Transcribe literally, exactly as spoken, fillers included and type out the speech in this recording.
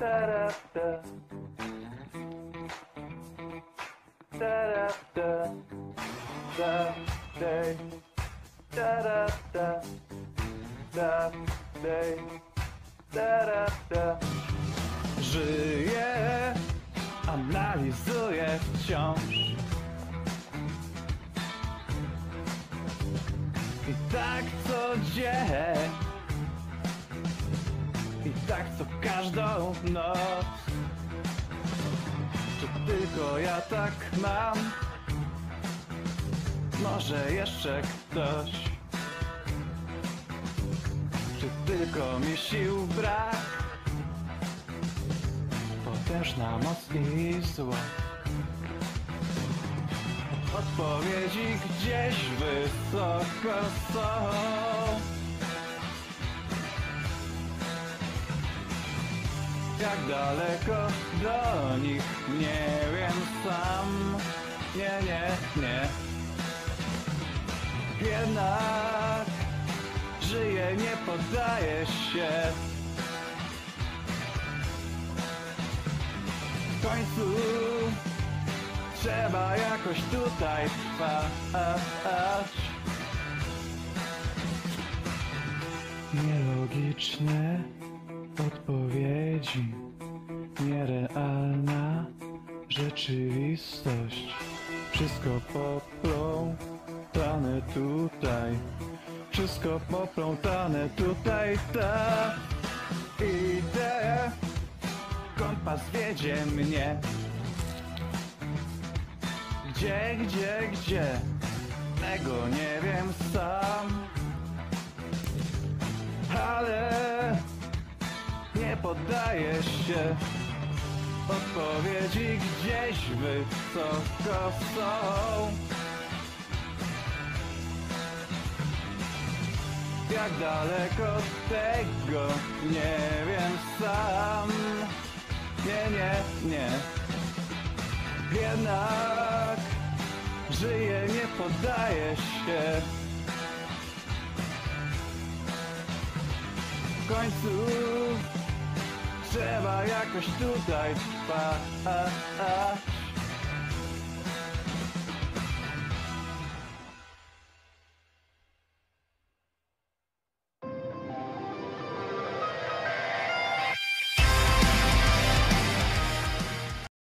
Da-da-da. Da-da-da. Da-day. Da-da-da. Da-day. Da-da-da. Żyję, analizuję wciąż i tak co dzień, i tak co każdą noc. Czy tylko ja tak mam? Może jeszcze ktoś? Czy tylko mi sił brak? Potężna moc i zło. Odpowiedzi gdzieś wysoko są. Jak daleko do nich, nie wiem sam. Nie, nie, nie. Jednak żyję, nie poddaję się. W końcu trzeba jakoś tutaj trwać. Nielogiczne odpowiedzi, nierealna rzeczywistość. Wszystko poplątane tutaj, wszystko poplątane tutaj, tak. Idę, kompas wiedzie mnie. Gdzie, gdzie, gdzie? Tego nie wiem sam. Ale nie poddaję się. Odpowiedzi gdzieś wysoko są. Jak daleko tego nie wiem sam. Nie, nie, nie. Jednak żyję, nie poddaję się. W końcu trzeba jakoś tutaj trwać.